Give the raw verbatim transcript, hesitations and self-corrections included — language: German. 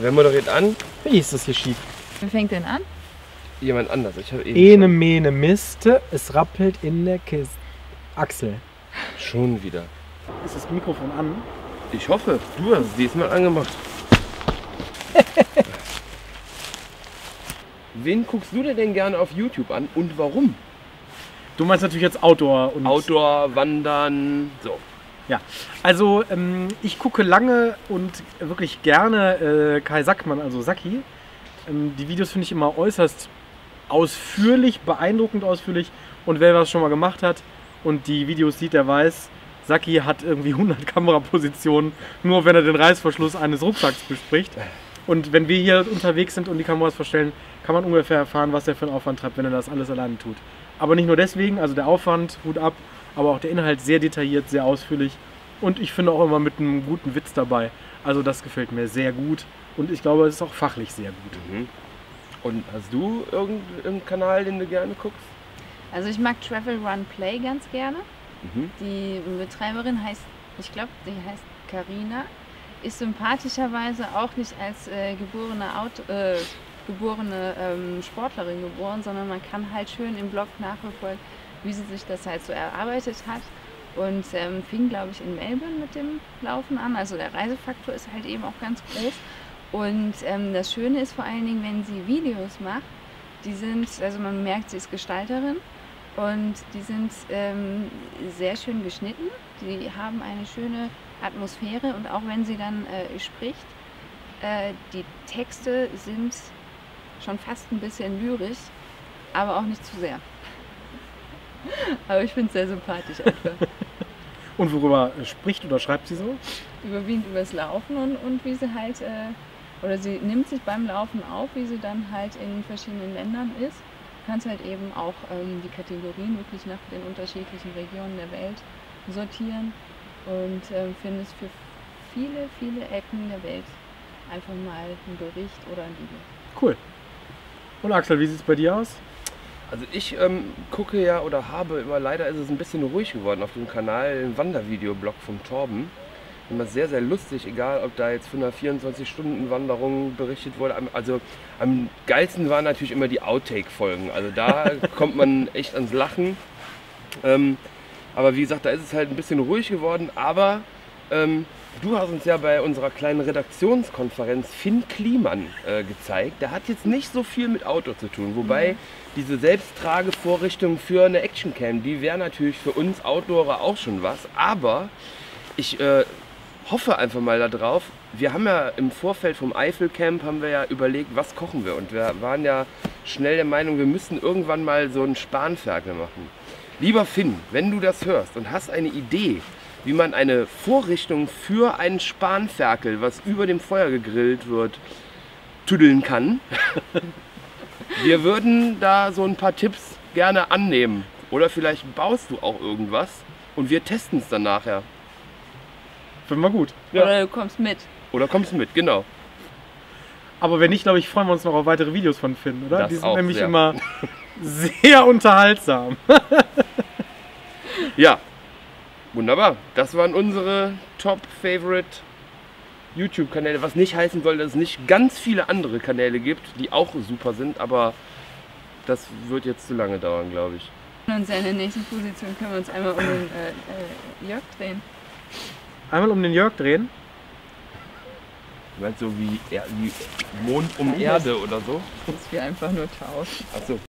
Wer moderiert an? Wie ist das hier schief? Wer fängt denn an? Jemand anders. Ich habe eh Ene, mene, miste, es rappelt in der Kiste. Axel. Schon wieder. Ist das Mikrofon an? Ich hoffe, du hast es diesmal angemacht. Wen guckst du dir denn gerne auf YouTube an und warum? Du meinst natürlich jetzt Outdoor und... Outdoor, Wandern, so. Ja, also ähm, ich gucke lange und wirklich gerne äh, Kai Sackmann, also Sacki. Ähm, die Videos finde ich immer äußerst ausführlich, beeindruckend ausführlich. Und wer was schon mal gemacht hat und die Videos sieht, der weiß, Sacki hat irgendwie hundert Kamerapositionen, nur wenn er den Reißverschluss eines Rucksacks bespricht. Und wenn wir hier unterwegs sind und die Kameras verstellen, kann man ungefähr erfahren, was er für einen Aufwand treibt, wenn er das alles alleine tut. Aber nicht nur deswegen, also der Aufwand, Hut ab, aber auch der Inhalt sehr detailliert, sehr ausführlich und ich finde auch immer mit einem guten Witz dabei. Also das gefällt mir sehr gut und ich glaube, es ist auch fachlich sehr gut. Mhm. Und hast du irgendeinen Kanal, den du gerne guckst? Also ich mag Travel Run Play ganz gerne. Mhm. Die Betreiberin heißt, ich glaube, die heißt Carina, ist sympathischerweise auch nicht als äh, geborene, Auto, äh, geborene ähm, Sportlerin geboren, sondern man kann halt schön im Blog nachverfolgen, wie sie sich das halt so erarbeitet hat. Und ähm, fing, glaube ich, in Melbourne mit dem Laufen an. Also der Reisefaktor ist halt eben auch ganz groß. Und ähm, das Schöne ist vor allen Dingen, wenn sie Videos macht, die sind, also man merkt, sie ist Gestalterin und die sind ähm, sehr schön geschnitten. Die haben eine schöne Atmosphäre und auch wenn sie dann äh, spricht, äh, die Texte sind schon fast ein bisschen lyrisch, aber auch nicht zu sehr. Aber ich finde es sehr sympathisch einfach. Und worüber spricht oder schreibt sie so? Überwiegend übers Laufen und, und wie sie halt, äh, oder sie nimmt sich beim Laufen auf, wie sie dann halt in verschiedenen Ländern ist. Du kannst halt eben auch ähm, die Kategorien wirklich nach den unterschiedlichen Regionen der Welt sortieren und ähm, findest für viele, viele Ecken der Welt einfach mal einen Bericht oder ein Video. Cool. Und Axel, wie sieht es bei dir aus? Also ich ähm, gucke ja oder habe immer, leider ist es ein bisschen ruhig geworden auf dem Kanal, ein Wandervideoblog vom Torben. Immer sehr, sehr lustig, egal ob da jetzt von einer vierundzwanzig-Stunden-Wanderung berichtet wurde. Also am geilsten waren natürlich immer die Outtake-Folgen. Also da kommt man echt ans Lachen. Ähm, aber wie gesagt, da ist es halt ein bisschen ruhig geworden. Aber ähm, du hast uns ja bei unserer kleinen Redaktionskonferenz Finn Kliman äh, gezeigt. Der hat jetzt nicht so viel mit Outdoor zu tun. Wobei diese Selbsttragevorrichtung für eine Actioncam, die wäre natürlich für uns Outdoorer auch schon was. Aber ich äh, hoffe einfach mal darauf. Wir haben ja im Vorfeld vom Eifelcamp haben wir ja überlegt, was kochen wir. Und wir waren ja schnell der Meinung, wir müssten irgendwann mal so einen Spanferkel machen. Lieber Finn, wenn du das hörst und hast eine Idee, wie man eine Vorrichtung für einen Spanferkel, was über dem Feuer gegrillt wird, tüddeln kann. Wir würden da so ein paar Tipps gerne annehmen. Oder vielleicht baust du auch irgendwas und wir testen es dann nachher. Finden wir gut. Ja. Oder du kommst mit. Oder kommst mit, genau. Aber wenn nicht, glaube ich, freuen wir uns noch auf weitere Videos von Finn, oder? Das Die sind auch nämlich sehr. immer sehr unterhaltsam. Ja, wunderbar. Das waren unsere Top-Favorite YouTube-Kanäle. Was nicht heißen soll, dass es nicht ganz viele andere Kanäle gibt, die auch super sind. Aber das wird jetzt zu lange dauern, glaube ich. In unserer nächsten Position können wir uns einmal um den äh, äh, Jörg drehen. Einmal um den Jörg drehen. Du meinst so wie, er, wie Mond um Erde oder so? Dass wir einfach nur tauschen. Achso.